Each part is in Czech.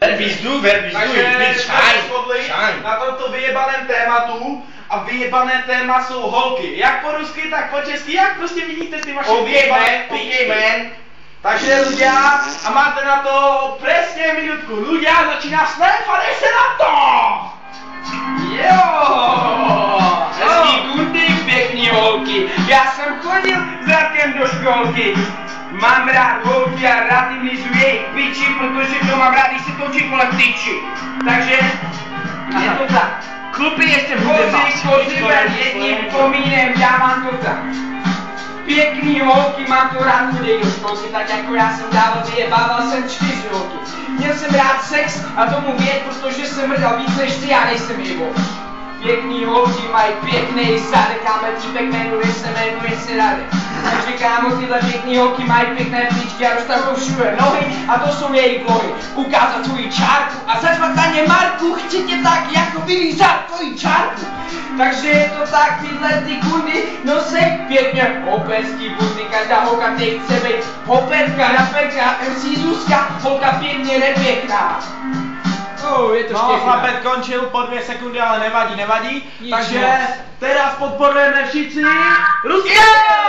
Takže jsme shodli na tomto vyjebaném tématu a vyjebané téma jsou holky. Jak po rusky, tak po česky, jak prostě vidíte ty vaše vyjebané man. Takže ľudia, a máte na to presne minutku. Ľudia, začíná snad, padej se na to! Jo! Hezký kundy, pěkný holky. Já jsem chodil s Radkem do školky. Mám rád holky a rád jim lizu jejich piči, protože to mám rád, když se točí kolem tyči. Takže je to tak. Chlupy ještě kozy jedním komínem, já mám to tak. Pěkný holky, mám to rád, chodej do školky, tak jako já jsem dával, vyjebával jsem 4 holky. Měl jsem rád sex a tomu vědět, protože jsem mrdal víc než ty, já nejsem Ivo. Pěkný holky mají pěkný zadek, kámo týpek jmenuje se Radek. Takže kámo, tyhle pěkný holky mají pěkné plíčky a roztahují všude nohy a to jsou jejich vlohy. Ukázat tvoji čárku a zařvat na ně Marku, chci tě tak jako vylízat tvoji čárku. Takže je to tak, tyhle ty kundy nosej pěkně hoperský buty, každá holka teď chce být hoperka, raperka, MC Zuzka, holka pěkně nepěkná. Je to no, chlapec končil po 2 sekundy, ale nevadí. Nic takže moc. Teraz podporujeme všichni Rusko!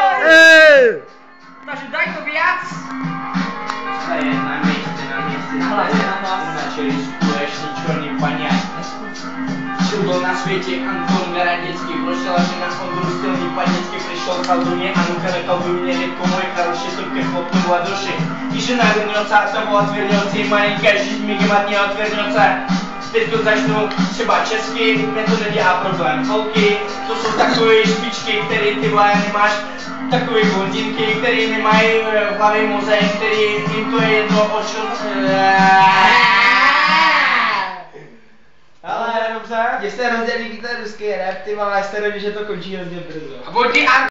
Takže daj to viac! To je na městě. Začali skutečný černý paňák. Žil na světě Anton Garadický, prošel až na Ondru stylný paněcky, přišel kalduně a nuka na kalduně, jako moje karoše, trpke chłopnu a duši. I žena vrňoca, to byla tvěrňoci, malinká žít mi gematního tvěrňoce. Teď to začnu třeba česky, mě to nedělá problém. Holky, to jsou takové špičky, které ty vole nemáš, takové blondinky, které nemají v hlavě mozek, který jim to je jedno očo. Ale dobře. Mně se hrozně líbí ten ruský rap, ty vole, jste neví, že to končí hrozně brzo. A